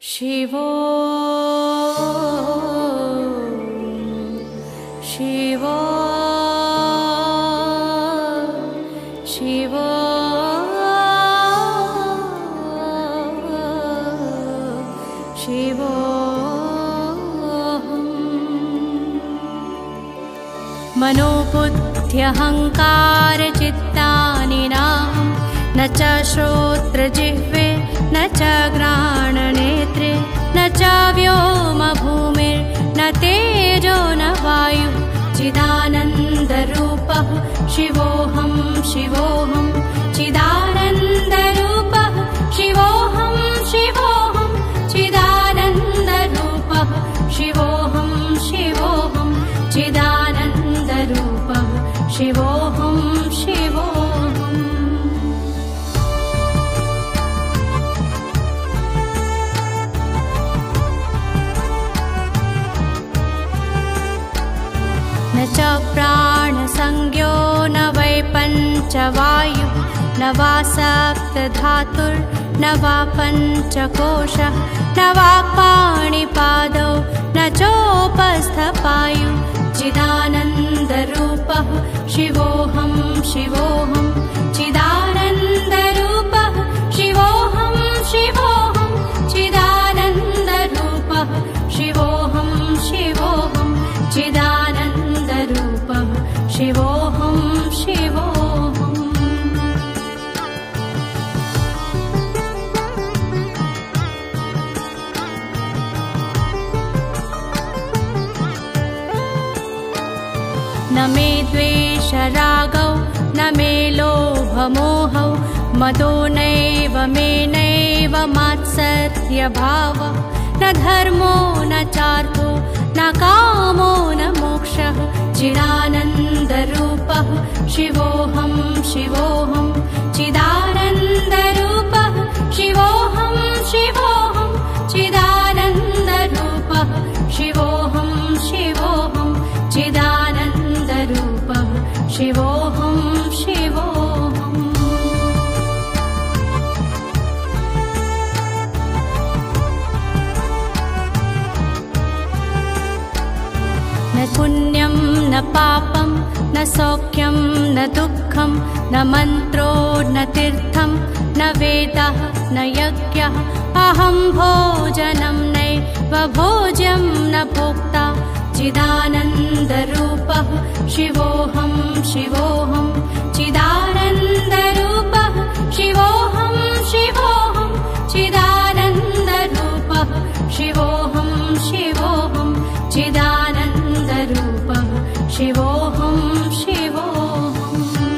शिवो शिवो शिवो शिवो मनोबुद्ध्यहङ्कारचित्तानि नाहं न च श्रोत्रजिह्वे न च घ्राणनेत्रे न च व्योमभूमिर्न तेजो न वायुः चिदानन्दरूपः शिवोऽहं शिवोऽहं चिदानन्दरूपः शिवोऽहं शिवोऽहं चिदानन्दरूपः शिवोऽहं शिवोऽहं चिदानन्दरूपः शिवोऽहं शिवोऽहम् न च प्राणसंज्ञो न वै पञ्चवायुः न वा सप्तधातुर्न वा पञ्चकोशः न वा पाणिपादौ न चोपस्थपायुः चिदानन्दरूपः शिवोऽहं शिवोऽहं चिदानन्दरूपः शिवोऽहं शिवोऽहं चिदानन्दरूपः शिवोऽहं शिवोऽहं चिदानन्दरूपः शिवोऽहं शिवोऽहम् न मे द्वेषरागौ न मे लोभमोहौ मदो नैव मे नैव मात्सर्यभावः न धर्मो न चार्थो न कामो न मोक्षः चिदानन्दरूपः शिवोऽहं शिवोऽहं चिदानन्दरूपः शिवोऽहं शिवोऽहं चिदानन्दरूपः शिवोऽहं शिवोऽहं चिदानन्दरूपः शिवोऽहं शिवोऽहम् न पुण्यं न पापं न सौख्यं न दुःखं न मन्त्रो न तीर्थं न वेदः न यज्ञः अहं भोजनं नैव भोज्यं न भोक्ता चिदानन्दरूपः शिवोऽहं शिवोऽहं चिदानन्दरूपः शिवोऽहं शिवोऽहं चिदानन्दरूपः शिवोऽहं शिवोऽहं चिदानन्दरूपः शिवोऽहं शिवोऽहम्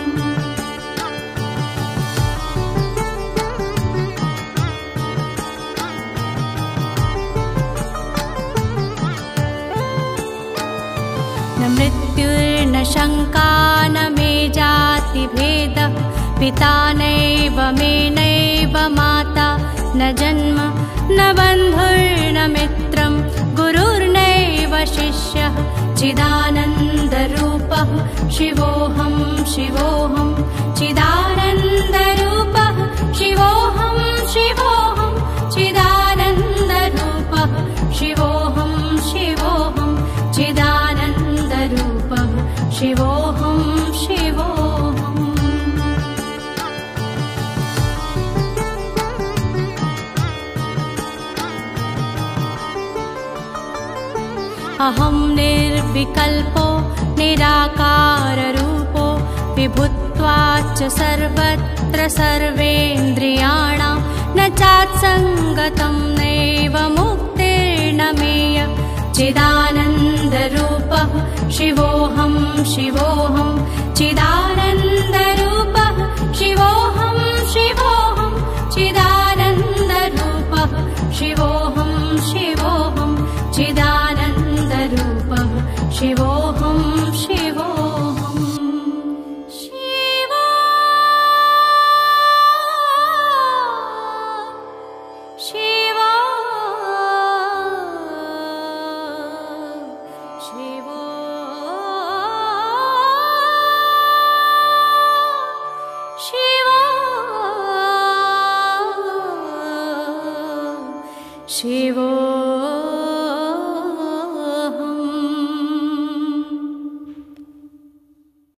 न मृत्युर्न शङ्का न मे जातिभेदः पिता नैव मे नैव माता न जन्म न बन्धुर्न मित्रं गुरुर्नैव शिष्यः चिदानन्दरूपः शिवोऽहं शिवोऽहं चिदानन्दरूपः शिवोऽहं शिवोऽहं चिदानन्दरूपः शिवोऽहं शिवोऽहं चिदानन्दरूपः शिवोऽहं शिवोऽहम् अहं निर्विकल्पो निराकाररूपो विभुत्वाच्च सर्वत्र सर्वेन्द्रियाणां न चात्सङ्गतं नैव मुक्तिर्न मेय चिदानन्दरूपः शिवोऽहं शिवोऽहं चिदानन्दरूपः शिवोऽहं शिवोऽहं चिदानन्दरूपः शिवोऽहं शिवोऽहं चिदानन्दरूपः शिवोऽहं शिवोऽहम् शिवो शिवो शिवो शिवो शिवो